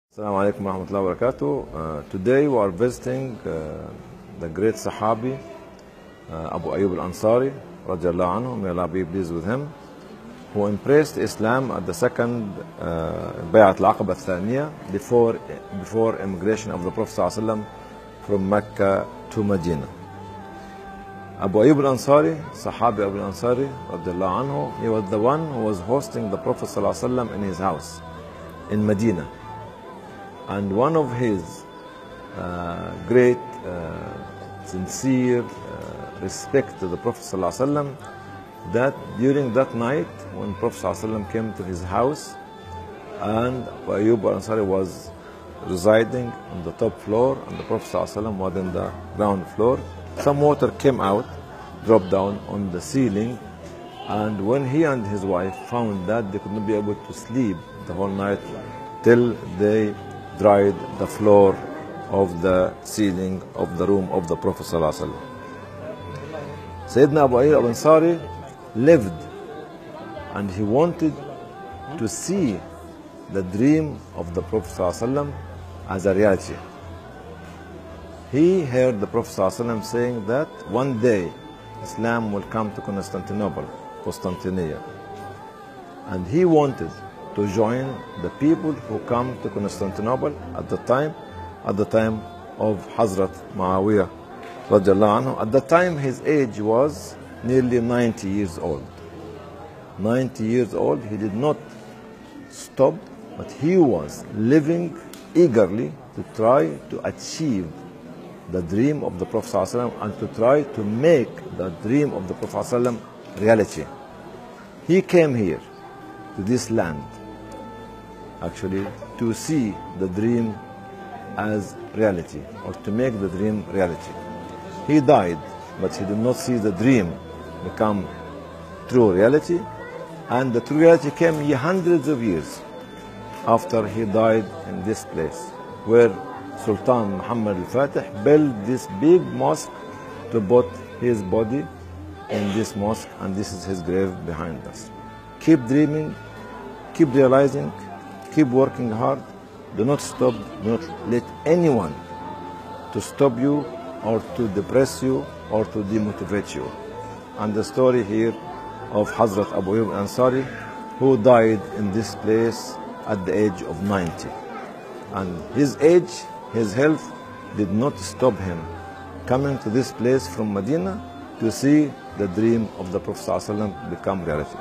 Assalamu alaikum wa rahmatullahi wa barakatuh. Today we are visiting the great Sahabi Abu Ayyub al-Ansari radiallahu anhu, may Allah be pleased with him, who embraced Islam at the second Bay'at al-Aqaba al-Thaniya before immigration of the Prophet ﷺ from Mecca to Medina. Abu Ayyub al-Ansari, Sahabi Abu al-Ansari radiallahu anhu, he was the one who was hosting the Prophet ﷺ in his house in Medina. And one of his great, sincere respect to the Prophet ﷺ, that during that night when Prophet ﷺ came to his house and Abu Ayyub al-Ansari was residing on the top floor and the Prophet ﷺ was in the ground floor, some water came out, dropped down on the ceiling, and when he and his wife found that, they could not be able to sleep the whole night till they dried the floor of the ceiling of the room of the Prophet ﷺ. Sayyidina Abu Ayyub al-Ansari lived and he wanted to see the dream of the Prophet ﷺ as a reality. He heard the Prophet ﷺ saying that one day Islam will come to Constantinople, and he wanted to join the people who come to Constantinople at the time of Hazrat Muawiyah radiallahu anhu. At the time his age was nearly 90 years old. 90 years old, he did not stop, but he was living eagerly to try to achieve the dream of the Prophet ﷺ and to try to make the dream of the Prophet ﷺ reality. He came here to this land actually to see the dream as reality, or to make the dream reality. He died, but he did not see the dream become true reality, and the true reality came hundreds of years after he died in this place, where Sultan Muhammad al-Fatih built this big mosque to put his body in this mosque, and this is his grave behind us. Keep dreaming, keep realizing, keep working hard. Do not stop. Do not let anyone to stop you or to depress you or to demotivate you. And the story here of Hazrat Abu Ayyub al-Ansari, who died in this place at the age of 90. And his age, his health did not stop him coming to this place from Medina to see the dream of the Prophet ﷺ become reality.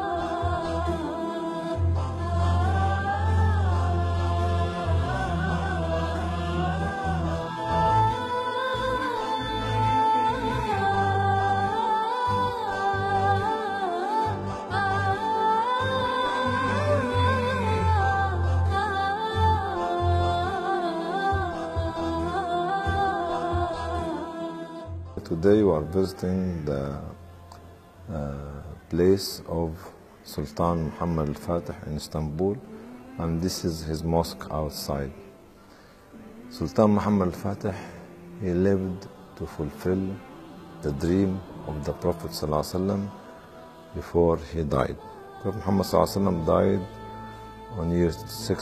Today we are visiting the place of Sultan Muhammad al-Fatih in Istanbul, and this is his mosque outside. Sultan Muhammad al-Fatih, he lived to fulfill the dream of the Prophet ﷺ before he died. Prophet Muhammad ﷺ died on year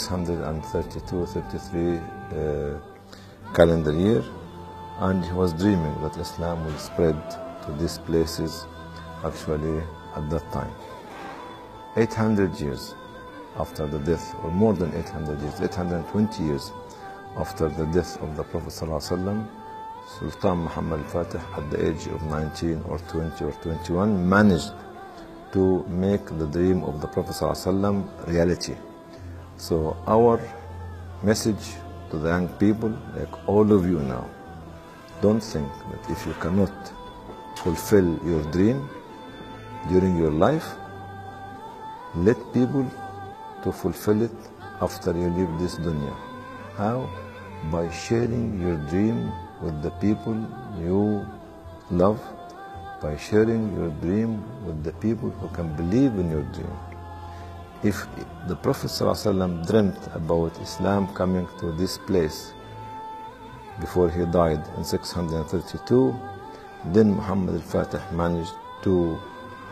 632-33 calendar year, and he was dreaming that Islam will spread to these places actually at that time. 800 years after the death, or more than 800 years, 820 years after the death of the Prophet ﷺ, Sultan Muhammad al-Fatih at the age of 19 or 20 or 21 managed to make the dream of the Prophet ﷺ reality. So our message to the young people, like all of you now, don't think that if you cannot fulfill your dream during your life, let people to fulfill it after you leave this dunya. How? By sharing your dream with the people you love, by sharing your dream with the people who can believe in your dream. If the Prophet ﷺ dreamt about Islam coming to this place before he died in 632, then Muhammad al-Fatih managed to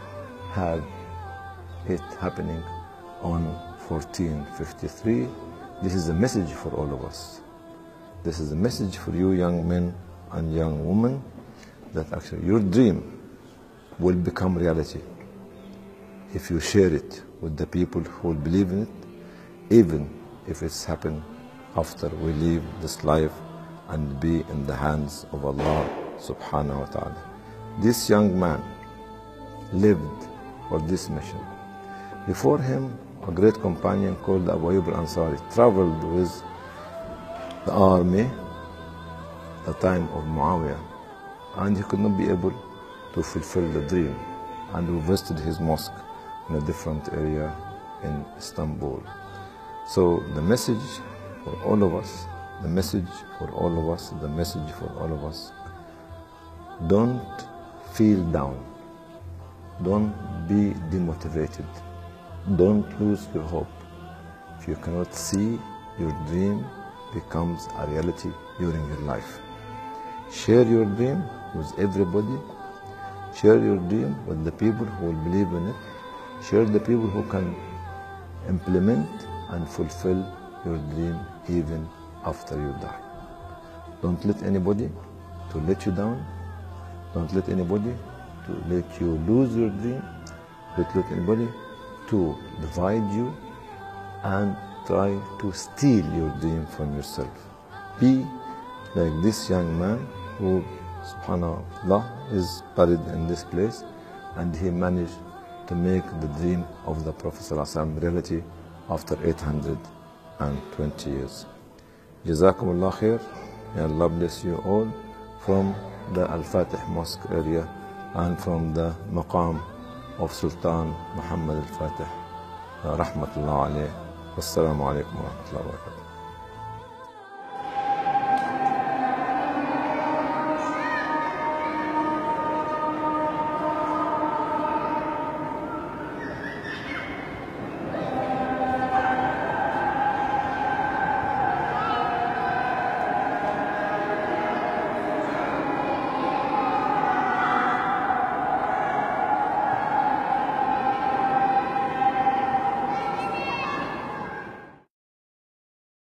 have it happening on 1453 This is a message for all of us. This is a message for you young men and young women, that actually your dream will become reality if you share it with the people who will believe in it, even if it's happened after we leave this life and be in the hands of Allah subhanahu wa ta'ala. This young man lived for this mission. Before him, a great companion called Abu Ayyub al-Ansari traveled with the army at the time of Muawiyah, and he could not be able to fulfill the dream, and we visited his mosque in a different area in Istanbul. So the message for all of us, the message for all of us, the message for all of us, don't feel down, don't be demotivated, don't lose your hope. If you cannot see your dream becomes a reality during your life. Share your dream with everybody. Share your dream with the people who will believe in it. Share the people who can implement and fulfill your dream even after you die. Don't let anybody to let you down. Don't let anybody to let you lose your dream. Don't let anybody to divide you and try to steal your dream from yourself. Be like this young man who, subhanAllah, is buried in this place, and he managed to make the dream of the Prophet ﷺ reality after 820 years. Jazakumullah khair. May Allah bless you all from the Al-Fatih Mosque area and from the maqam of Sultan Muhammad Al-Fatih. Rahmatullah alayh. Wassalamu alaikum wa rahmatullahi wa barakatuh.